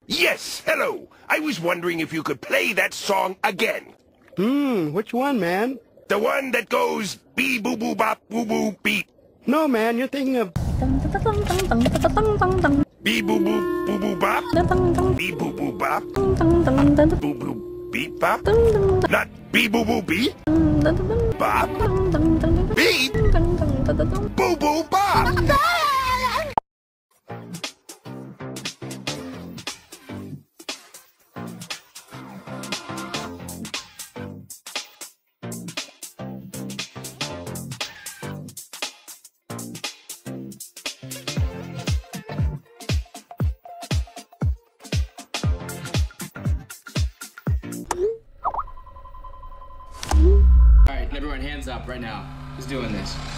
Yes, hello. I was wondering if you could play that song again. Which one, man? The one that goes bee boo boo bop boo boo beep. No, man, you're thinking of... Bee boo boo boo boo bop. Bee boo boo bop. Boo boo beep bop. Not bee boo boo beep. Bop. Beep. Boo boo bop. Alright, everyone hands up right now. Who's doing this?